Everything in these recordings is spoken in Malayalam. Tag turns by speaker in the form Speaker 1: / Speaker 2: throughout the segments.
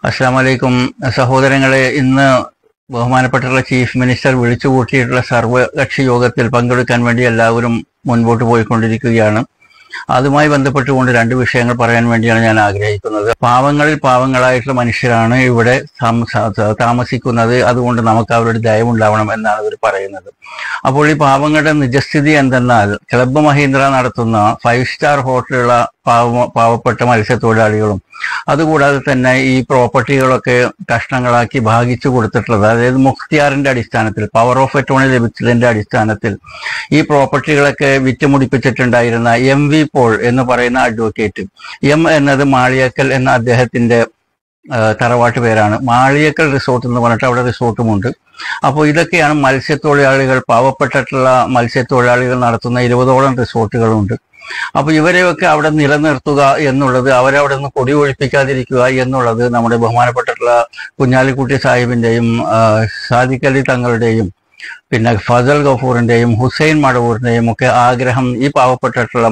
Speaker 1: അസ്സാം വലൈക്കും സഹോദരങ്ങളെ, ഇന്ന് ബഹുമാനപ്പെട്ടുള്ള ചീഫ് മിനിസ്റ്റർ വിളിച്ചു കൂട്ടിയിട്ടുള്ള സർവകക്ഷി യോഗത്തിൽ പങ്കെടുക്കാൻ വേണ്ടി എല്ലാവരും മുൻപോട്ട് പോയിക്കൊണ്ടിരിക്കുകയാണ്. അതുമായി ബന്ധപ്പെട്ടുകൊണ്ട് രണ്ട് വിഷയങ്ങൾ പറയാൻ വേണ്ടിയാണ് ഞാൻ ആഗ്രഹിക്കുന്നത്. പാവങ്ങളിൽ പാവങ്ങളായിട്ടുള്ള മനുഷ്യരാണ് ഇവിടെ താമസിക്കുന്നത്. അതുകൊണ്ട് നമുക്ക് അവരുടെ ദയവുണ്ടാവണം എന്നാണ് അവർ പറയുന്നത്. അപ്പോൾ ഈ പാവങ്ങളുടെ നിജസ്ഥിതി എന്തെന്നാൽ, ക്ലബ്ബ് മഹീന്ദ്ര നടത്തുന്ന 5 സ്റ്റാർ ഹോട്ടലുള്ള പാവപ്പെട്ട മത്സ്യത്തൊഴിലാളികളും അതുകൂടാതെ തന്നെ ഈ പ്രോപ്പർട്ടികളൊക്കെ കഷ്ണങ്ങളാക്കി ഭാഗിച്ചു കൊടുത്തിട്ടുള്ളത്, അതായത് മുഖ്തിയാറിന്റെ അടിസ്ഥാനത്തിൽ, പവർ ഓഫ് അറ്റോർണി ലഭിച്ചതിന്റെ അടിസ്ഥാനത്തിൽ ഈ പ്രോപ്പർട്ടികളൊക്കെ വിറ്റുമുടിപ്പിച്ചിട്ടുണ്ടായിരുന്ന MV പോൾ എന്ന് പറയുന്ന അഡ്വക്കേറ്റ്, M എന്നത് മാളിയേക്കൽ എന്ന അദ്ദേഹത്തിന്റെ തറവാട്ട് പേരാണ്. മാളിയേക്കൽ റിസോർട്ട് എന്ന് പറഞ്ഞിട്ട് അവിടെ റിസോർട്ടുമുണ്ട്. അപ്പോൾ ഇതൊക്കെയാണ് മത്സ്യത്തൊഴിലാളികൾ, പാവപ്പെട്ടിട്ടുള്ള മത്സ്യത്തൊഴിലാളികൾ നടത്തുന്ന 20ഓളം റിസോർട്ടുകളുണ്ട്. അപ്പോൾ ഇവരെയൊക്കെ അവിടെ നിലനിർത്തുക എന്നുള്ളത്, അവരവിടെ നിന്ന് കൊടി ഒഴിപ്പിക്കാതിരിക്കുക എന്നുള്ളത് നമ്മുടെ ബഹുമാനപ്പെട്ടിട്ടുള്ള കുഞ്ഞാലിക്കുട്ടി സാഹിബിന്റെയും സാദിഖ് അലി തങ്ങളുടെയും പിന്നെ ഫസൽ ഗഫൂറിന്റെയും ഹുസൈൻ മടവൂറിന്റെയും ഒക്കെ ആഗ്രഹം. ഈ പാവപ്പെട്ടിട്ടുള്ള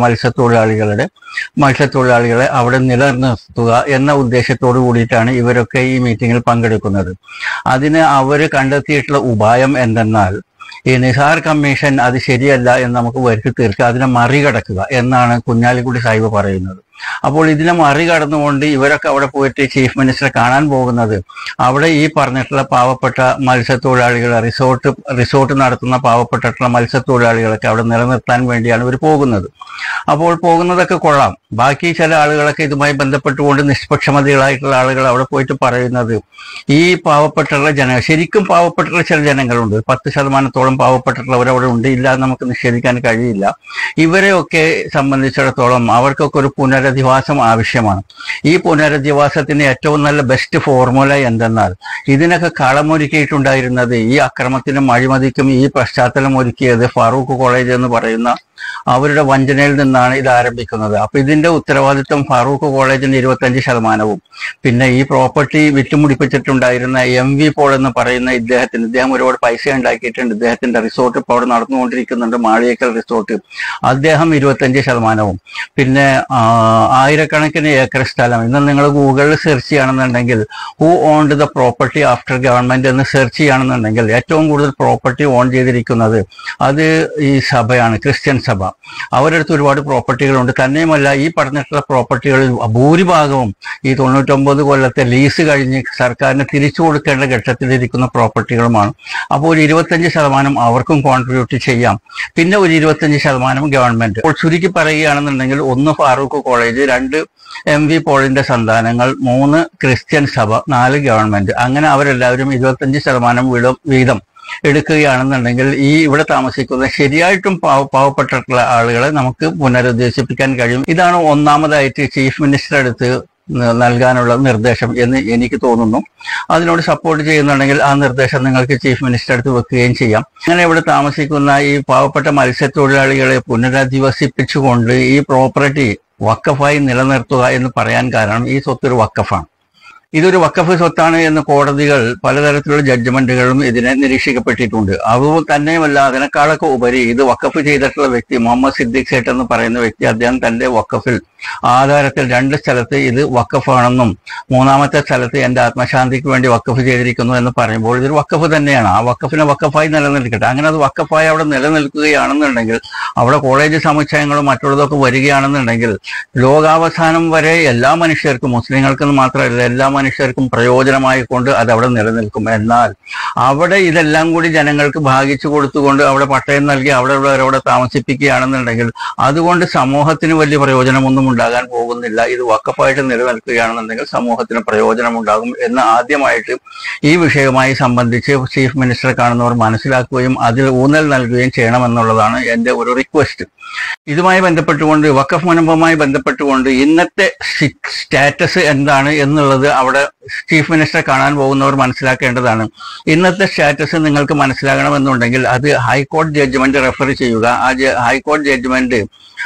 Speaker 1: മത്സ്യത്തൊഴിലാളികളെ അവിടെ നിലനിർത്തുക എന്ന ഉദ്ദേശത്തോടു കൂടിയിട്ടാണ് ഇവരൊക്കെ ഈ മീറ്റിങ്ങിൽ പങ്കെടുക്കുന്നത്. അതിന് അവർ കണ്ടെത്തിയിട്ടുള്ള ഉപായം എന്തെന്നാൽ, ഈ നിസാർ കമ്മീഷൻ അത് ശരിയല്ല എന്ന് നമുക്ക് വരുത്തി തീർക്കുക, അതിനെ മറികടക്കുക എന്നാണ് കുഞ്ഞാലിക്കുട്ടി സാഹിബ് പറയുന്നത്. അപ്പോൾ ഇതിനെ മറികടന്നുകൊണ്ട് ഇവരൊക്കെ അവിടെ പോയിട്ട് ചീഫ് മിനിസ്റ്ററെ കാണാൻ പോകുന്നത്, അവിടെ ഈ പറഞ്ഞിട്ടുള്ള പാവപ്പെട്ട മത്സ്യത്തൊഴിലാളികൾ, റിസോർട്ട് നടത്തുന്ന പാവപ്പെട്ടിട്ടുള്ള മത്സ്യത്തൊഴിലാളികളൊക്കെ അവിടെ നിലനിർത്താൻ വേണ്ടിയാണ് ഇവർ പോകുന്നത്. അപ്പോൾ പോകുന്നതൊക്കെ കൊള്ളാം. ബാക്കി ചില ആളുകളൊക്കെ ഇതുമായി ബന്ധപ്പെട്ടുകൊണ്ട് നിഷ്പക്ഷമതികളായിട്ടുള്ള ആളുകൾ അവിടെ പോയിട്ട് പറയുന്നത്, ഈ പാവപ്പെട്ടുള്ള ശരിക്കും പാവപ്പെട്ടുള്ള ചില ജനങ്ങളുണ്ട്, 10% പാവപ്പെട്ടിട്ടുള്ളവർ അവിടെ ഉണ്ട്, ഇല്ല നമുക്ക് നിഷേധിക്കാൻ കഴിയില്ല. ഇവരെയൊക്കെ സംബന്ധിച്ചിടത്തോളം അവർക്കൊക്കെ ഒരു പുനരധിവാസം ആവശ്യമാണ്. ഈ പുനരധിവാസത്തിന് ഏറ്റവും നല്ല ബെസ്റ്റ് ഫോർമുല എന്തെന്നാൽ, ഇതിനൊക്കെ കളമൊരുക്കിയിട്ടുണ്ടായിരുന്നത്, ഈ അക്രമത്തിനും അഴിമതിക്കും ഈ പശ്ചാത്തലം ഒരുക്കിയത് ഫാറൂഖ് കോളേജ് എന്ന് പറയുന്ന അവരുടെ വഞ്ചനയിൽ നിന്നാണ് ഇത് ആരംഭിക്കുന്നത്. അപ്പൊ ഇതിന്റെ ഉത്തരവാദിത്വം ഫാറൂഖ് കോളേജിന് 25%, പിന്നെ ഈ പ്രോപ്പർട്ടി വിറ്റുമുടിപ്പിച്ചിട്ടുണ്ടായിരുന്ന MV പോൾ എന്ന് പറയുന്ന ഇദ്ദേഹം ഒരുപാട് പൈസ ഉണ്ടാക്കിയിട്ടുണ്ട്. ഇദ്ദേഹത്തിന്റെ റിസോർട്ട് ഇപ്പോൾ അവിടെ നടന്നുകൊണ്ടിരിക്കുന്നുണ്ട്, മാളിയേക്കൽ റിസോർട്ട്, അദ്ദേഹം 25%. പിന്നെ ആയിരക്കണക്കിന് ഏക്കർ സ്ഥലം. ഇന്ന് നിങ്ങൾ ഗൂഗിളിൽ സെർച്ച് ചെയ്യുകയാണെന്നുണ്ടെങ്കിൽ who owned the property after government എന്ന് സെർച്ച് ചെയ്യുകയാണെന്നുണ്ടെങ്കിൽ ഏറ്റവും കൂടുതൽ പ്രോപ്പർട്ടി ഓൺ ചെയ്തിരിക്കുന്നത് അത് ഈ സഭയാണ്, ക്രിസ്ത്യൻ സഭ. അവരുടെ അടുത്ത് ഒരുപാട് പ്രോപ്പർട്ടികളുണ്ട്. തന്നെയുമല്ല, ഈ പറഞ്ഞിട്ടുള്ള പ്രോപ്പർട്ടികളിൽ ഭൂരിഭാഗവും ഈ 99 കൊല്ലത്തെ ലീസ് കഴിഞ്ഞ് സർക്കാരിന് തിരിച്ചു കൊടുക്കേണ്ട ഘട്ടത്തിലിരിക്കുന്ന പ്രോപ്പർട്ടികളുമാണ്. അപ്പോൾ ഒരു 25% അവർക്കും കോൺട്രിബ്യൂട്ട് ചെയ്യാം, പിന്നെ ഒരു 25% ഗവൺമെന്റ്. അപ്പോൾ ചുരുക്കി പറയുകയാണെന്നുണ്ടെങ്കിൽ, 1 ഫാറൂഖ് കോളേജ്, 2 MV പോളിന്റെ സന്താനങ്ങൾ, 3 ക്രിസ്ത്യൻ സഭ, 4 ഗവൺമെന്റ്. അങ്ങനെ അവരെല്ലാവരും 25% വീതം എടുക്കുകയാണെന്നുണ്ടെങ്കിൽ ഈ ഇവിടെ താമസിക്കുന്ന ശരിയായിട്ടും പാവപ്പെട്ടിട്ടുള്ള ആളുകളെ നമുക്ക് പുനരുദ്ദേശിപ്പിക്കാൻ കഴിയും. ഇതാണ് ഒന്നാമതായിട്ട് ചീഫ് മിനിസ്റ്റർ അടുത്ത് നൽകാനുള്ള നിർദ്ദേശം എന്ന് എനിക്ക് തോന്നുന്നു. അതിനോട് സപ്പോർട്ട് ചെയ്യുന്നുണ്ടെങ്കിൽ ആ നിർദ്ദേശം നിങ്ങൾക്ക് ചീഫ് മിനിസ്റ്റർ അടുത്ത് വെക്കുകയും ചെയ്യാം. അങ്ങനെ ഇവിടെ താമസിക്കുന്ന ഈ പാവപ്പെട്ട മത്സ്യത്തൊഴിലാളികളെ പുനരധിവസിപ്പിച്ചുകൊണ്ട് ഈ പ്രോപ്പർട്ടി വഖഫായി നിലനിർത്തുക എന്ന് പറയാൻ കാരണം, ഈ സ്വത്ത് ഒരു വഖഫാണ്. ഇതൊരു വഖഫ് സ്വത്താണ് എന്ന് കോടതികൾ പലതരത്തിലുള്ള ജഡ്ജ്മെന്റുകളും ഇതിനെ നിരീക്ഷിക്കപ്പെട്ടിട്ടുണ്ട്. അതുപോലെ തന്നെയുമല്ല, അതിനേക്കാളൊക്കെ ഉപരി ഇത് വഖഫ് ചെയ്തിട്ടുള്ള വ്യക്തി മുഹമ്മദ് സിദ്ദീഖ് സേട്ട് എന്ന് പറയുന്ന വ്യക്തി, അദ്ദേഹം തന്റെ വഖഫിൽ ആധാരത്തിൽ 2 സ്ഥലത്ത് ഇത് വഖഫാണെന്നും 3-ാമത്തെ സ്ഥലത്ത് എന്റെ ആത്മശാന്തിക്ക് വേണ്ടി വഖഫ് ചെയ്തിരിക്കുന്നു എന്ന് പറയുമ്പോൾ ഇതൊരു വഖഫ് തന്നെയാണ്. ആ വഖഫിനെ വഖഫായി നിലനിൽക്കട്ടെ. അങ്ങനെ അത് വഖഫായി അവിടെ നിലനിൽക്കുകയാണെന്നുണ്ടെങ്കിൽ, അവിടെ കോളേജ് സമുച്ചയങ്ങളും മറ്റുള്ളതൊക്കെ വരികയാണെന്നുണ്ടെങ്കിൽ, ലോകാവസാനം വരെ എല്ലാ മനുഷ്യർക്കും, മുസ്ലിങ്ങൾക്കെന്ന് മാത്രമല്ല എല്ലാ മനുഷ്യർക്കും പ്രയോജനമായി കൊണ്ട് അത് അവിടെ നിലനിൽക്കും. എന്നാൽ അവിടെ ഇതെല്ലാം കൂടി ജനങ്ങൾക്ക് ഭാഗിച്ചു കൊടുത്തുകൊണ്ട് അവിടെ പട്ടയം നൽകി അവിടെ ഉള്ളവരവിടെ താമസിപ്പിക്കുകയാണെന്നുണ്ടെങ്കിൽ അതുകൊണ്ട് സമൂഹത്തിന് വലിയ പ്രയോജനമൊന്നും ഉണ്ടാകാൻ പോകുന്നില്ല. ഇത് വഖഫായിട്ട് നിലനിൽക്കുകയാണെന്നുണ്ടെങ്കിൽ സമൂഹത്തിന് പ്രയോജനമുണ്ടാകും എന്ന് ആദ്യമായിട്ട് ഈ വിഷയവുമായി സംബന്ധിച്ച് ചീഫ് മിനിസ്റ്ററെ കാണുന്നവർ മനസ്സിലാക്കുകയും അതിൽ ഊന്നൽ നൽകുകയും ചെയ്യണമെന്നുള്ളതാണ് എൻ്റെ ഒരു റിക്വസ്റ്റ്. ഇതുമായി ബന്ധപ്പെട്ടുകൊണ്ട്, വഖഫ് മുനമ്പുമായി ബന്ധപ്പെട്ടുകൊണ്ട് ഇന്നത്തെ സ്റ്റാറ്റസ് എന്താണ് എന്നുള്ളത് അവിടെ ചീഫ് മിനിസ്റ്ററെ കാണാൻ പോകുന്നവർ മനസ്സിലാക്കേണ്ടതാണ്. ഇന്നത്തെ സ്റ്റാറ്റസ് നിങ്ങൾക്ക് മനസ്സിലാകണമെന്നുണ്ടെങ്കിൽ അത് ഹൈക്കോടതി ജഡ്ജ്മെന്റ് റെഫർ ചെയ്യുക. ആ ഹൈക്കോടതി ജഡ്ജ്മെന്റ്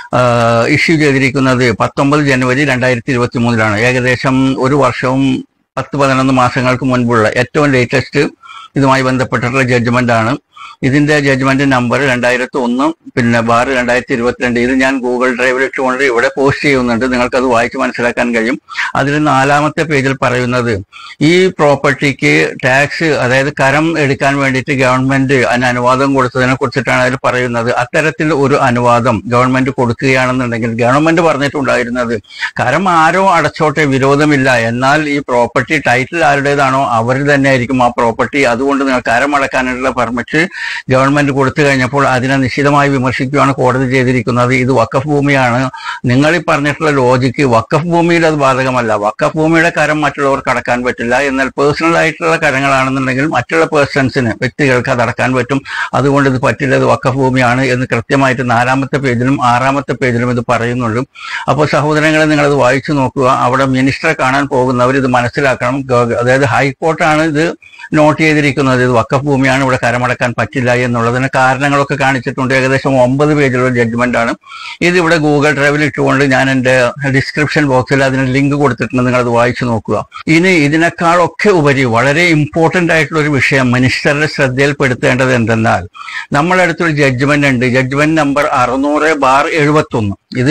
Speaker 1: ഇഷ്യൂ ചെയ്തിരിക്കുന്നത് 19 ജനുവരി 2023 ഏകദേശം 1 വർഷവും 10-11 മാസങ്ങൾക്ക് മുൻപുള്ള ഏറ്റവും ലേറ്റസ്റ്റ് ഇതുമായി ബന്ധപ്പെട്ടിട്ടുള്ള ജഡ്ജ്മെന്റ് ആണ്. ഇതിന്റെ ജഡ്ജ്മെന്റ് നമ്പർ 2001 പിന്നെ /2022. ഇത് ഞാൻ ഗൂഗിൾ ഡ്രൈവിൽ ഇട്ടുകൊണ്ട് ഇവിടെ പോസ്റ്റ് ചെയ്യുന്നുണ്ട്. നിങ്ങൾക്കത് വായിച്ച് മനസ്സിലാക്കാൻ കഴിയും. അതിൽ 4-ാമത്തെ പേജിൽ പറയുന്നത് ഈ പ്രോപ്പർട്ടിക്ക് ടാക്സ്, അതായത് കരം എടുക്കാൻ വേണ്ടിയിട്ട് ഗവൺമെന്റ് അതിന് അനുവാദം കൊടുത്തതിനെ കുറിച്ചിട്ടാണ് അതിൽ പറയുന്നത്. അത്തരത്തിൽ ഒരു അനുവാദം ഗവൺമെന്റ് കൊടുക്കുകയാണെന്നുണ്ടെങ്കിൽ ഗവൺമെന്റ് പറഞ്ഞിട്ടുണ്ടായിരുന്നത് കരം ആരോ അടച്ചോട്ടെ, വിരോധമില്ല, എന്നാൽ ഈ പ്രോപ്പർട്ടി ടൈറ്റിൽ ആരുടേതാണോ അവർ തന്നെ ആയിരിക്കും ആ പ്രോപ്പർട്ടി. അതുകൊണ്ട് നിങ്ങൾ കരം അടക്കാനുള്ള പെർമിറ്റ് ഗവൺമെന്റ് കൊടുത്തു കഴിഞ്ഞപ്പോൾ അതിനെ നിശ്ചിതമായി വിമർശിക്കുകയാണ് കോടതി ചെയ്തിരിക്കുന്നത്. ഇത് വഖഫ് ഭൂമിയാണ്. നിങ്ങൾ ഈ പറഞ്ഞിട്ടുള്ള ലോജിക്ക് വഖഫ് ഭൂമിയിൽ അത് ബാധകമല്ല. വഖഫ് ഭൂമിയുടെ കരം മറ്റുള്ളവർക്ക് അടക്കാൻ പറ്റില്ല. എന്നാൽ പേഴ്സണൽ ആയിട്ടുള്ള കരങ്ങളാണെന്നുണ്ടെങ്കിൽ മറ്റുള്ള പേഴ്സൺസിന്, വ്യക്തികൾക്ക് അത് അടക്കാൻ പറ്റും. അതുകൊണ്ട് ഇത് പറ്റില്ല, ഇത് വഖഫ് ഭൂമിയാണ് എന്ന് കൃത്യമായിട്ട് 4-ാമത്തെ പേജിലും 6-ാമത്തെ പേജിലും ഇത് പറയുന്നുള്ളൂ. അപ്പോൾ സഹോദരങ്ങളെ, നിങ്ങളത് വായിച്ചു നോക്കുക. അവിടെ മിനിസ്റ്ററെ കാണാൻ പോകുന്നവർ ഇത് മനസ്സിലാക്കണം. അതായത് ഹൈക്കോർട്ടാണ് ഇത് നോട്ട് ചെയ്തിരിക്കുന്നത്. ഇത് വഖഫ് ഭൂമിയാണ്, ഇവിടെ കരമടക്കാൻ പറ്റില്ല എന്നുള്ളതിന് കാരണങ്ങളൊക്കെ കാണിച്ചിട്ടുണ്ട്. ഏകദേശം 9 പേജുള്ള ജഡ്ജ്മെന്റ് ആണ്. ഇത് ഇവിടെ ഗൂഗിൾ ഡ്രൈവിൽ ഇട്ടുകൊണ്ട് ഞാൻ എൻ്റെ ഡിസ്ക്രിപ്ഷൻ ബോക്സിൽ അതിന് ലിങ്ക് കൊടുത്തിട്ടുണ്ട്. നിങ്ങളത് വായിച്ചു നോക്കുക. ഇനി ഇതിനേക്കാളൊക്കെ ഉപരി വളരെ ഇമ്പോർട്ടന്റ് ആയിട്ടുള്ള ഒരു വിഷയം മിനിസ്റ്ററുടെ ശ്രദ്ധയിൽപ്പെടുത്തേണ്ടത് എന്തെന്നാൽ, നമ്മുടെ അടുത്തൊരു ജഡ്ജ്മെന്റ് ഉണ്ട്. Judgment number 600/71. ഇത്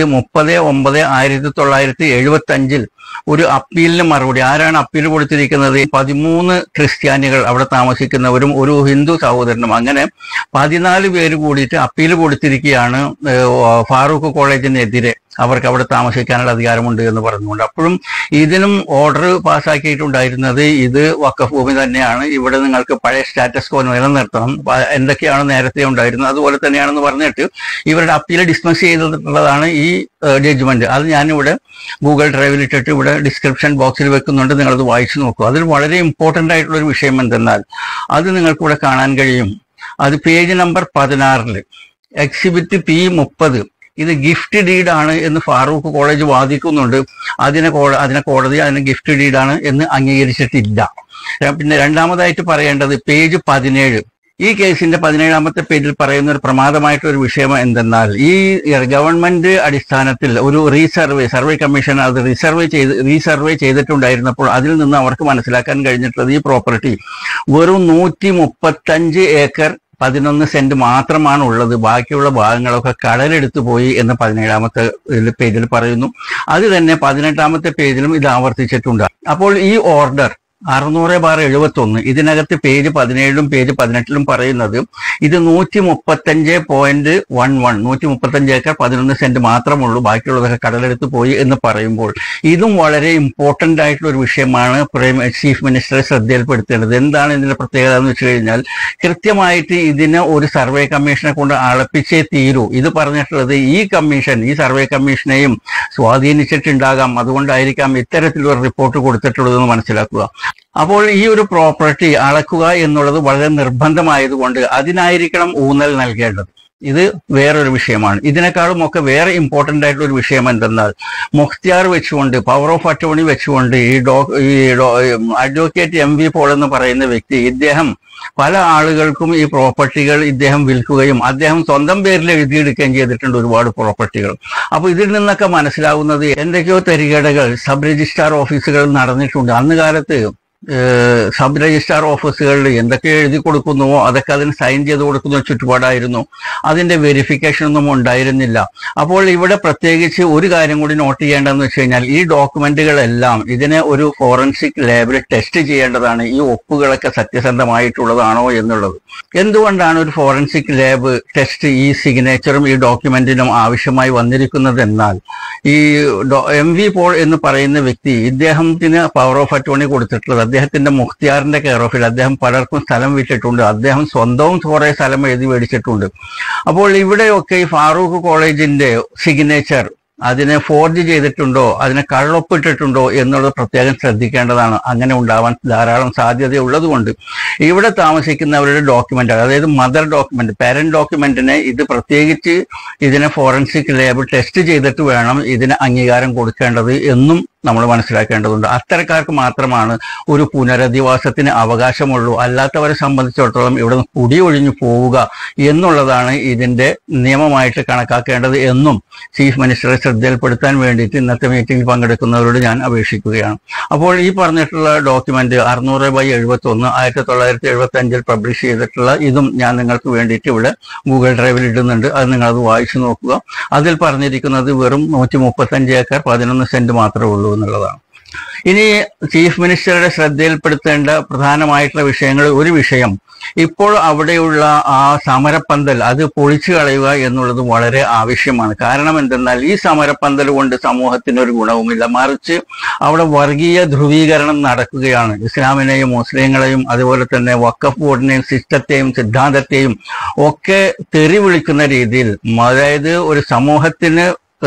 Speaker 1: 30/9/1975 ഒരു അപ്പീലിന് മറുപടി. ആരാണ് അപ്പീൽ കൊടുത്തിരിക്കുന്നത്? 13 ക്രിസ്ത്യാനികൾ അവിടെ താമസിക്കുന്നവരും ഒരു ഹിന്ദു സഹോദരനും, അങ്ങനെ 14 പേര് കൂടിയിട്ട് അപ്പീൽ കൊടുത്തിരിക്കുകയാണ് ഫാറൂഖ് കോളേജിനെതിരെ. അവർക്ക് അവിടെ താമസിക്കാനുള്ള അധികാരമുണ്ട് എന്ന് പറഞ്ഞുകൊണ്ട്. അപ്പോഴും ഇതിനും ഓർഡർ പാസ്സാക്കിയിട്ടുണ്ടായിരുന്നത് ഇത് വഖഫ് ഭൂമി തന്നെയാണ്, ഇവിടെ നിങ്ങൾക്ക് പഴയ സ്റ്റാറ്റസ് കോ നിലനിർത്തണം, എന്തൊക്കെയാണ് നേരത്തെ ഉണ്ടായിരുന്നത് അതുപോലെ തന്നെയാണെന്ന് പറഞ്ഞിട്ട് ഇവരുടെ അപ്പീൽ ഡിസ്മിസ് ചെയ്തിട്ടുള്ളതാണ് ഈ ജഡ്ജ്മെന്റ്. അത് ഞാനിവിടെ ഗൂഗിൾ ഡ്രൈവിൽ ഇട്ടിട്ട് ഇവിടെ ഡിസ്ക്രിപ്ഷൻ ബോക്സിൽ വെക്കുന്നുണ്ട്. നിങ്ങളത് വായിച്ചു നോക്കുക. അതിൽ വളരെ ഇമ്പോർട്ടന്റ് ആയിട്ടുള്ള ഒരു വിഷയം എന്തെന്നാൽ, അത് നിങ്ങൾക്ക് ഇവിടെ കാണാൻ കഴിയും. അത് പേജ് നമ്പർ 16 എക്സിബിറ്റ് P30. ഇത് ഗിഫ്റ്റ് ഡീഡാണ് എന്ന് ഫാറൂഖ് കോളേജ് വാദിക്കുന്നുണ്ട്. അതിനെ കോടതി അതിന് ഗിഫ്റ്റ് ഡീഡാണ് എന്ന് അംഗീകരിച്ചിട്ടില്ല. പിന്നെ രണ്ടാമതായിട്ട് പറയേണ്ടത് പേജ് 17. ഈ കേസിന്റെ 17-ാമത്തെ പേജിൽ പറയുന്ന ഒരു പ്രമാദമായിട്ടൊരു വിഷയം എന്തെന്നാൽ, ഈ ഗവൺമെന്റ് അടിസ്ഥാനത്തിൽ ഒരു സർവേ കമ്മീഷൻ അത് റീസർവേ ചെയ്തിട്ടുണ്ടായിരുന്നപ്പോൾ അതിൽ നിന്ന് അവർക്ക് മനസ്സിലാക്കാൻ കഴിഞ്ഞിട്ടുള്ളത് ഈ പ്രോപ്പർട്ടി വെറും 135 ഏക്കർ 11 സെന്റ് മാത്രമാണ് ഉള്ളത്. ബാക്കിയുള്ള ഭാഗങ്ങളൊക്കെ കടലെടുത്തു പോയി എന്ന് 17-ാമത്തെ പേജിൽ പറയുന്നു. അത് തന്നെ 18-ാമത്തെ പേജിലും ഇത് ആവർത്തിച്ചിട്ടുണ്ട്. അപ്പോൾ ഈ ഓർഡർ 600/71 ഇതിനകത്ത് പേജ് 17-ലും പേജ് 18-ലും പറയുന്നത് ഇത് 135.11 135 ഏക്കർ 11 സെന്റ് മാത്രമുള്ളൂ, ബാക്കിയുള്ളതൊക്കെ കടലെടുത്ത് പോയി എന്ന് പറയുമ്പോൾ ഇതും വളരെ ഇമ്പോർട്ടന്റ് ആയിട്ടുള്ള ഒരു വിഷയമാണ് ചീഫ് മിനിസ്റ്ററെ ശ്രദ്ധയിൽപ്പെടുത്തേണ്ടത്. എന്താണ് ഇതിന്റെ പ്രത്യേകത എന്ന് വെച്ച് കഴിഞ്ഞാൽ, കൃത്യമായിട്ട് ഇതിന് ഒരു സർവേ കമ്മീഷനെ കൊണ്ട് അളപ്പിച്ചേ തീരൂ. ഇത് പറഞ്ഞിട്ടുള്ളത് ഈ കമ്മീഷൻ ഈ സർവേ കമ്മീഷനെയും സ്വാധീനിച്ചിട്ടുണ്ടാകാം, അതുകൊണ്ടായിരിക്കാം ഇത്തരത്തിലൊരു റിപ്പോർട്ട് കൊടുത്തിട്ടുള്ളതെന്ന് മനസ്സിലാക്കുക. അപ്പോൾ ഈ ഒരു പ്രോപ്പർട്ടി അളക്കുക എന്നുള്ളത് വളരെ നിർബന്ധമായതുകൊണ്ട് അതിനായിരിക്കണം ഊന്നൽ നൽകേണ്ടത്. ഇത് വേറൊരു വിഷയമാണ്. ഇതിനേക്കാളും ഒക്കെ വേറെ ഇമ്പോർട്ടന്റ് ആയിട്ടുള്ള ഒരു വിഷയം എന്തെന്നാൽ, മുഖ്തിയാർ വെച്ചുകൊണ്ട്, പവർ ഓഫ് അറ്റോർണി വെച്ചുകൊണ്ട് ഈ അഡ്വക്കേറ്റ് MV പോൾ എന്ന് പറയുന്ന വ്യക്തി, ഇദ്ദേഹം പല ആളുകൾക്കും ഈ പ്രോപ്പർട്ടികൾ ഇദ്ദേഹം വിൽക്കുകയും അദ്ദേഹം സ്വന്തം പേരിൽ എഴുതിയെടുക്കുകയും ചെയ്തിട്ടുണ്ട് ഒരുപാട് പ്രോപ്പർട്ടികൾ. അപ്പൊ ഇതിൽ നിന്നൊക്കെ മനസ്സിലാവുന്നത് എന്തൊക്കെയോ തരികേടുകൾ സബ് രജിസ്ട്രാർ ഓഫീസുകളിൽ നടന്നിട്ടുണ്ട്. അന്ന് കാലത്ത് സബ് രജിസ്ട്രാർ ഓഫീസുകളിൽ എന്തൊക്കെ എഴുതി കൊടുക്കുന്നുവോ അതൊക്കെ അതിന് സൈൻ ചെയ്ത് കൊടുക്കുന്ന ചുറ്റുപാടായിരുന്നു. അതിന്റെ വെരിഫിക്കേഷൻ ഒന്നും ഉണ്ടായിരുന്നില്ല. അപ്പോൾ ഇവിടെ പ്രത്യേകിച്ച് ഒരു കാര്യം കൂടി നോട്ട് ചെയ്യേണ്ടതെന്ന് വെച്ച് കഴിഞ്ഞാൽ, ഈ ഡോക്യുമെന്റുകളെല്ലാം ഇതിനെ ഒരു ഫോറൻസിക് ലാബിൽ ടെസ്റ്റ് ചെയ്യേണ്ടതാണ്. ഈ ഒപ്പുകളൊക്കെ സത്യസന്ധമായിട്ടുള്ളതാണോ എന്നുള്ളത്. എന്തുകൊണ്ടാണ് ഒരു ഫോറൻസിക് ലാബ് ടെസ്റ്റ് ഈ സിഗ്നേച്ചറും ഈ ഡോക്യുമെന്റിനും ആവശ്യമായി വന്നിരിക്കുന്നത് എന്നാൽ, ഈ MV പോൾ എന്ന് പറയുന്ന വ്യക്തി ഇദ്ദേഹത്തിന് പവർ ഓഫ് അറ്റോർണി കൊടുത്തിട്ടുള്ളത് അദ്ദേഹത്തിന്റെ മുഖ്തിയാറിന്റെ കെയർ ഓഫിൽ അദ്ദേഹം പലർക്കും സ്ഥലം വിറ്റിട്ടുണ്ട്. അദ്ദേഹം സ്വന്തവും കുറെ സ്ഥലം എഴുതി മേടിച്ചിട്ടുണ്ട്. അപ്പോൾ ഇവിടെയൊക്കെ ഈ ഫാറൂഖ് കോളേജിന്റെ സിഗ്നേച്ചർ അതിനെ ഫോർജ് ചെയ്തിട്ടുണ്ടോ, അതിനെ കള്ളൊപ്പിട്ടിട്ടുണ്ടോ എന്നുള്ളത് പ്രത്യേകം ശ്രദ്ധിക്കേണ്ടതാണ്. അങ്ങനെ ഉണ്ടാവാൻ ധാരാളം സാധ്യതയുള്ളത് കൊണ്ട് ഇവിടെ താമസിക്കുന്നവരുടെ ഡോക്യുമെന്റ്, അതായത് മദർ ഡോക്യുമെന്റ്, പാരന്റ് ഡോക്യുമെന്റിനെ ഇത് പ്രത്യേകിച്ച് ഇതിനെ ഫോറൻസിക് ലാബ് ടെസ്റ്റ് ചെയ്തിട്ട് വേണം ഇതിന് അംഗീകാരം കൊടുക്കേണ്ടത് എന്നും നമ്മൾ മനസ്സിലാക്കേണ്ടതുണ്ട്. അത്തരക്കാർക്ക് മാത്രമാണ് ഒരു പുനരധിവാസത്തിന് അവകാശമുള്ളൂ. അല്ലാത്തവരെ സംബന്ധിച്ചിടത്തോളം ഇവിടെ നിന്ന് കുടിയൊഴിഞ്ഞു പോവുക എന്നുള്ളതാണ് ഇതിന്റെ നിയമമായിട്ട് കണക്കാക്കേണ്ടത് എന്നും ചീഫ് മിനിസ്റ്ററെ ശ്രദ്ധയിൽപ്പെടുത്താൻ വേണ്ടിയിട്ട് ഇന്നത്തെ മീറ്റിംഗിൽ പങ്കെടുക്കുന്നവരോട് ഞാൻ അപേക്ഷിക്കുകയാണ്. അപ്പോൾ ഈ പറഞ്ഞിട്ടുള്ള ഡോക്യുമെന്റ് 600/71 1975 പബ്ലിഷ് ചെയ്തിട്ടുള്ള ഇതും ഞാൻ നിങ്ങൾക്ക് വേണ്ടിയിട്ട് ഇവിടെ ഗൂഗിൾ ഡ്രൈവിൽ ഇടുന്നുണ്ട്. അത് നിങ്ങളത് വായിച്ചു നോക്കുക. അതിൽ പറഞ്ഞിരിക്കുന്നത് വെറും 135 ഏക്കർ 11 സെന്റ് മാത്രമേ ഉള്ളൂ എന്നുള്ളതാണ്. ഇനി ചീഫ് മിനിസ്റ്ററുടെ ശ്രദ്ധയിൽപ്പെടുത്തേണ്ട പ്രധാനമായിട്ടുള്ള വിഷയങ്ങൾ, ഒരു വിഷയം, ഇപ്പോൾ അവിടെയുള്ള ആ സമരപ്പന്തൽ അത് പൊളിച്ചു കളയുക എന്നുള്ളത് വളരെ ആവശ്യമാണ്. കാരണം എന്തെന്നാൽ ഈ സമരപ്പന്തൽ കൊണ്ട് സമൂഹത്തിന് ഒരു ഗുണവുമില്ല, മറിച്ച് അവിടെ വർഗീയ ധ്രുവീകരണം നടക്കുകയാണ്. ഇസ്ലാമിനെയും മുസ്ലിങ്ങളെയും അതുപോലെ തന്നെ വഖഫ് ബോർഡിനെയും സിസ്റ്റത്തെയും സിദ്ധാന്തത്തെയും ഒക്കെ തെറി വിളിക്കുന്ന രീതിയിൽ, അതായത് ഒരു സമൂഹത്തിന്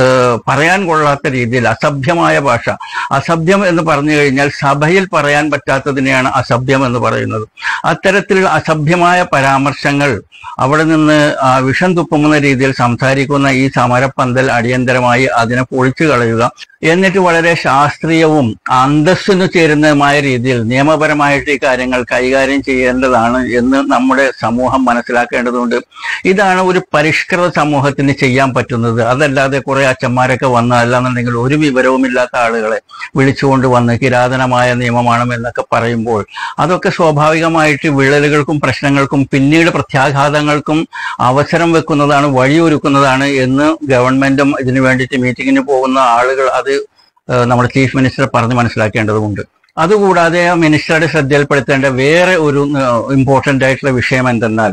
Speaker 1: പറയാൻ കൊള്ളാത്ത രീതിയിൽ അസഭ്യമായ ഭാഷ. അസഭ്യം എന്ന് പറഞ്ഞു കഴിഞ്ഞാൽ സഭയിൽ പറയാൻ പറ്റാത്തതിനെയാണ് അസഭ്യം എന്ന് പറയുന്നത്. അത്തരത്തിലുള്ള അസഭ്യമായ പരാമർശങ്ങൾ അവിടെ നിന്ന് വിഷം തുപ്പുന്ന രീതിയിൽ സംസാരിക്കുന്ന ഈ സമരപ്പന്തൽ അടിയന്തരമായി അതിനെ പൊളിച്ചു കളയുക. എന്നിട്ട് വളരെ ശാസ്ത്രീയവും അന്തസ്സിനു ചേരുന്നതുമായ രീതിയിൽ നിയമപരമായിട്ട് ഈ കാര്യങ്ങൾ കൈകാര്യം ചെയ്യേണ്ടതാണ് എന്ന് നമ്മുടെ സമൂഹം മനസ്സിലാക്കേണ്ടതുണ്ട്. ഇതാണ് ഒരു പരിഷ്കൃത സമൂഹത്തിന് ചെയ്യാൻ പറ്റുന്നത്. അതല്ലാതെ കുറെ അച്ഛന്മാരൊക്കെ വന്ന്, അല്ലാന്നുണ്ടെങ്കിൽ ഒരു വിവരവുമില്ലാത്ത ആളുകളെ വിളിച്ചുകൊണ്ട് വന്ന് കിരാതനമായ നിയമമാണ് എന്നൊക്കെ പറയുമ്പോൾ അതൊക്കെ സ്വാഭാവികമായിട്ട് വിള്ളലുകൾക്കും പ്രശ്നങ്ങൾക്കും പിന്നീട് പ്രത്യാഘാതങ്ങൾക്കും അവസരം വെക്കുന്നതാണ്, വഴിയൊരുക്കുന്നതാണ് എന്ന് ഗവൺമെന്റും ഇതിനു വേണ്ടിയിട്ട് മീറ്റിങ്ങിന് പോകുന്ന ആളുകൾ അത് നമ്മുടെ ചീഫ് മിനിസ്റ്റർ പറഞ്ഞ് മനസ്സിലാക്കേണ്ടതുണ്ട്. അതുകൂടാതെ മിനിസ്റ്ററുടെ ശ്രദ്ധയിൽപ്പെടുത്തേണ്ട വേറെ ഒരു ഇമ്പോർട്ടൻ്റ് ആയിട്ടുള്ള വിഷയം എന്തെന്നാൽ,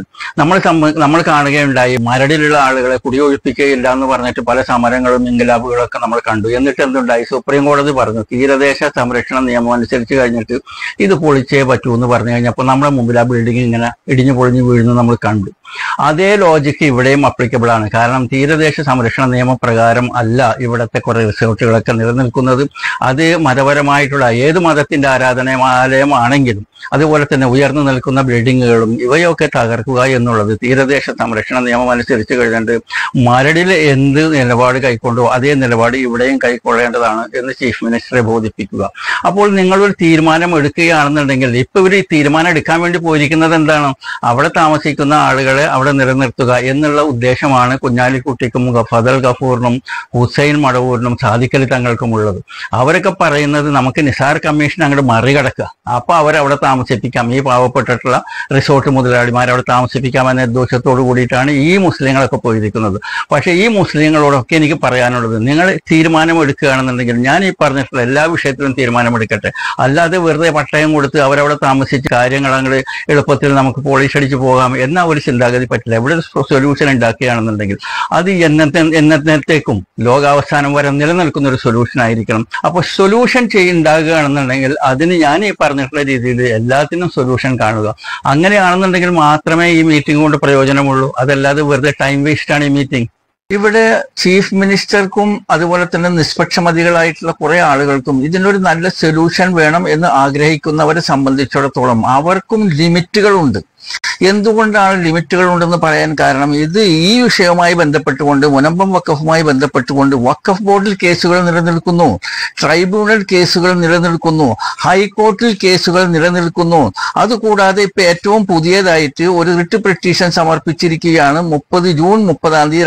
Speaker 1: നമ്മൾ കാണുകയുണ്ടായി മരടിലുള്ള ആളുകളെ കുടിയൊഴിപ്പിക്കുകയില്ല എന്ന് പറഞ്ഞിട്ട് പല സമരങ്ങളും ഇൻകിലാബുകളും ഒക്കെ നമ്മൾ കണ്ടു. എന്നിട്ട് എന്തുണ്ടായി, സുപ്രീം കോടതി പറഞ്ഞു തീരദേശ സംരക്ഷണ നിയമം അനുസരിച്ച് കഴിഞ്ഞിട്ട് ഇത് പൊളിച്ചേ പറ്റൂ എന്ന് പറഞ്ഞു കഴിഞ്ഞപ്പോൾ നമ്മുടെ മുമ്പിൽ ആ ബിൽഡിംഗ് ഇങ്ങനെ ഇടിഞ്ഞു പൊളിഞ്ഞു വീഴുന്നു നമ്മൾ കണ്ടു. അതേ ലോജിക്ക് ഇവിടെയും അപ്ലിക്കബിൾ ആണ്. കാരണം തീരദേശ സംരക്ഷണ നിയമപ്രകാരം അല്ല ഇവിടുത്തെ കുറെ റിസോർട്ടുകളൊക്കെ നിലനിൽക്കുന്നത്. അത് മതപരമായിട്ടുള്ള ഏത് മതത്തിന്റെ ആരാധനാലയമാണെങ്കിലും അതുപോലെ തന്നെ ഉയർന്നു നിൽക്കുന്ന ബിൽഡിങ്ങുകളും ഇവയൊക്കെ തകർക്കുക എന്നുള്ളത് തീരദേശ സംരക്ഷണ നിയമം അനുസരിച്ച് കഴിഞ്ഞിട്ട് മരടിൽ എന്ത് നിലപാട് കൈക്കൊണ്ടോ അതേ നിലപാട് ഇവിടെയും കൈക്കൊള്ളേണ്ടതാണ് എന്ന് ചീഫ് മിനിസ്റ്ററെ ബോധിപ്പിക്കുക. അപ്പോൾ നിങ്ങളൊരു തീരുമാനം എടുക്കുകയാണെന്നുണ്ടെങ്കിൽ, ഇപ്പൊ ഇവർ ഈ തീരുമാനം എടുക്കാൻ വേണ്ടി പോയിരിക്കുന്നത് എന്താണ്, അവിടെ താമസിക്കുന്ന ആളുകളെ അവിടെ നിലനിർത്തുക എന്നുള്ള ഉദ്ദേശമാണ് കുഞ്ഞാലിക്കുട്ടിക്കും ഫദൽ ഗഫൂറിനും ഹുസൈൻ മടവൂരിനും സാദിഖലി തങ്ങൾക്കും ഉള്ളത്. അവരൊക്കെ പറയുന്നത് നമുക്ക് നിസാർ കമ്മീഷൻ അങ്ങോട്ട് മറികടക്കുക, അപ്പൊ അവരവിടെ താമസിപ്പിക്കാം, ഈ പാവപ്പെട്ടിട്ടുള്ള റിസോർട്ട് മുതലാളിമാർ അവിടെ താമസിപ്പിക്കാം എന്ന ഉദ്ദേശത്തോടു കൂടിയിട്ടാണ് ഈ മുസ്ലിങ്ങളൊക്കെ പോയിരിക്കുന്നത്. പക്ഷേ ഈ മുസ്ലിങ്ങളോടൊക്കെ എനിക്ക് പറയാനുള്ളത്, നിങ്ങൾ തീരുമാനം എടുക്കുകയാണെന്നുണ്ടെങ്കിൽ ഞാൻ ഈ പറഞ്ഞിട്ടുള്ള എല്ലാ വിഷയത്തിലും തീരുമാനമെടുക്കട്ടെ. അല്ലാതെ വെറുതെ പട്ടയം കൊടുത്ത് അവരവിടെ താമസിച്ച് കാര്യങ്ങൾ അങ്ങോട്ട് എളുപ്പത്തിൽ നമുക്ക് പോളിഷ് അടിച്ച് പോകാം എന്ന ഒരു ചിന്താഗതി പറ്റില്ല. ഇവിടെ ഒരു സൊല്യൂഷൻ ഉണ്ടാക്കുകയാണെന്നുണ്ടെങ്കിൽ അത് എന്നത്തേക്കും ലോകാവസാനം വരെ നിലനിൽക്കുന്ന ഒരു സൊല്യൂഷൻ ആയിരിക്കണം. അപ്പോൾ സൊല്യൂഷൻ ഉണ്ടാകുകയാണെന്നുണ്ടെങ്കിൽ അതിന് ഞാൻ ഈ പറഞ്ഞിട്ടുള്ള രീതിയിൽ എല്ലാത്തിനും സൊല്യൂഷൻ കാണുക. അങ്ങനെയാണെന്നുണ്ടെങ്കിൽ മാത്രമേ ഈ മീറ്റിംഗ് കൊണ്ട് പ്രയോജനമുള്ളൂ. അതല്ലാതെ വെറുതെ ടൈം വേസ്റ്റ് ആണ് ഈ മീറ്റിംഗ്. ഇവിടെ ചീഫ് മിനിസ്റ്റർക്കും അതുപോലെ തന്നെ നിഷ്പക്ഷമതികളായിട്ടുള്ള കുറെ ആളുകൾക്കും ഇതിനൊരു നല്ല സൊല്യൂഷൻ വേണം എന്ന് ആഗ്രഹിക്കുന്നവരെ സംബന്ധിച്ചിടത്തോളം അവർക്കും ലിമിറ്റുകളുണ്ട്. എന്തുകൊണ്ടാണ് ലിമിറ്റുകൾ ഉണ്ടെന്ന് പറയാൻ കാരണം, ഇത് ഈ വിഷയവുമായി ബന്ധപ്പെട്ടുകൊണ്ട് മുനമ്പം വഖഫുമായി ബന്ധപ്പെട്ടുകൊണ്ട് വഖഫ് ബോർഡിൽ കേസുകൾ നിലനിൽക്കുന്നു, ട്രൈബ്യൂണൽ കേസുകൾ നിലനിൽക്കുന്നു, ഹൈക്കോർട്ടിൽ കേസുകൾ നിലനിൽക്കുന്നു. അതുകൂടാതെ ഇപ്പൊ ഏറ്റവും പുതിയതായിട്ട് ഒരു റിട്ട് പെറ്റീഷൻ സമർപ്പിച്ചിരിക്കുകയാണ്. ജൂൺ 30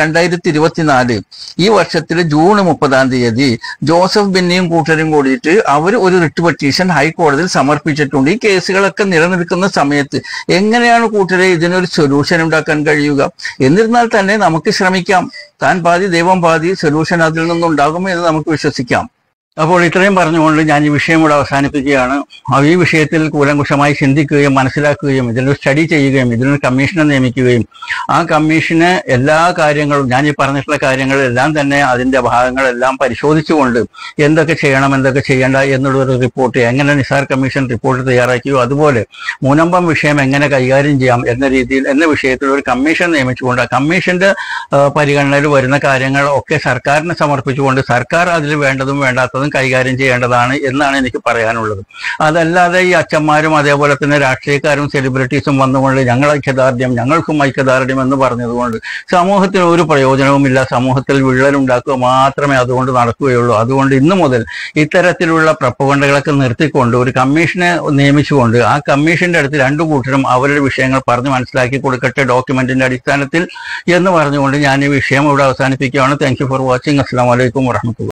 Speaker 1: 2024 ഈ വർഷത്തിലെ ജൂൺ 30 ജോസഫ് ബെന്നിയും കൂട്ടരും കൂടിയിട്ട് അവർ ഒരു റിട്ട് പെറ്റീഷൻ ഹൈക്കോടതിയിൽ സമർപ്പിച്ചിട്ടുണ്ട്. ഈ കേസുകളൊക്കെ നിലനിൽക്കുന്ന സമയത്ത് എങ്ങനെയാണ് കൂട്ടരെ ഇതിനൊരു സൊല്യൂഷൻ ഉണ്ടാക്കാൻ കഴിയുക? എന്നിരുന്നാൽ തന്നെ നമുക്ക് ശ്രമിക്കാം. താൻ പാതി ദൈവം പാതി, സൊല്യൂഷൻ അതിൽ നിന്നുണ്ടാകും എന്ന് നമുക്ക് വിശ്വസിക്കാം. അപ്പോൾ ഇത്രയും പറഞ്ഞുകൊണ്ട് ഞാൻ ഈ വിഷയം ഇവിടെ അവസാനിപ്പിക്കുകയാണ്. ഈ വിഷയത്തിൽ കൂലങ്കുഷമായി ചിന്തിക്കുകയും മനസ്സിലാക്കുകയും ഇതിനൊരു സ്റ്റഡി ചെയ്യുകയും ഇതിനൊരു കമ്മീഷനെ നിയമിക്കുകയും ആ കമ്മീഷന് എല്ലാ കാര്യങ്ങളും ഞാൻ ഈ പറഞ്ഞിട്ടുള്ള കാര്യങ്ങളെല്ലാം തന്നെ അതിൻ്റെ ഭാഗങ്ങളെല്ലാം പരിശോധിച്ചുകൊണ്ട് എന്തൊക്കെ ചെയ്യണം എന്തൊക്കെ ചെയ്യേണ്ട എന്നുള്ളൊരു റിപ്പോർട്ട് എങ്ങനെ നിസാർ കമ്മീഷൻ റിപ്പോർട്ട് തയ്യാറാക്കിയോ അതുപോലെ മുനമ്പം വിഷയം എങ്ങനെ കൈകാര്യം ചെയ്യാം എന്ന വിഷയത്തിൽ ഒരു കമ്മീഷൻ നിയമിച്ചുകൊണ്ട് ആ കമ്മീഷന്റെ പരിഗണനയിൽ വരുന്ന കാര്യങ്ങൾ ഒക്കെ സർക്കാരിന് സമർപ്പിച്ചുകൊണ്ട് സർക്കാർ അതിൽ വേണ്ടതും വേണ്ടാത്തതും എന്നുള്ളതും കൈകാര്യം ചെയ്യേണ്ടതാണ് എന്നാണ് എനിക്ക് പറയാനുള്ളത്. അതല്ലാതെ ഈ അച്ഛന്മാരും അതേപോലെ തന്നെ രാഷ്ട്രീയക്കാരും സെലിബ്രിറ്റീസും വന്നുകൊണ്ട് ഞങ്ങൾ ഐക്യദാർഢ്യം, ഞങ്ങൾക്കും ഐക്യദാർഢ്യം എന്ന് പറഞ്ഞതുകൊണ്ട് സമൂഹത്തിന് ഒരു പ്രയോജനവുമില്ല. സമൂഹത്തിൽ വിള്ളലുണ്ടാക്കുക മാത്രമേ അതുകൊണ്ട് നടക്കുകയുള്ളൂ. അതുകൊണ്ട് ഇന്നു മുതൽ ഇത്തരത്തിലുള്ള പ്രൊപ്പഗണ്ടകളൊക്കെ നിർത്തിക്കൊണ്ട് ഒരു കമ്മീഷനെ നിയമിച്ചുകൊണ്ട് ആ കമ്മീഷന്റെ അടുത്ത് രണ്ടു കൂട്ടരും അവരുടെ വിഷയങ്ങൾ പറഞ്ഞ് മനസ്സിലാക്കി കൊടുക്കട്ടെ ഡോക്യുമെന്റിന്റെ അടിസ്ഥാനത്തിൽ എന്ന് പറഞ്ഞുകൊണ്ട് ഞാൻ ഈ വിഷയം ഇവിടെ അവസാനിപ്പിക്കുകയാണ്. Thank you for watching. അസ്സലാമു അലൈക്കും വറഹ്മത്തുള്ളാഹി.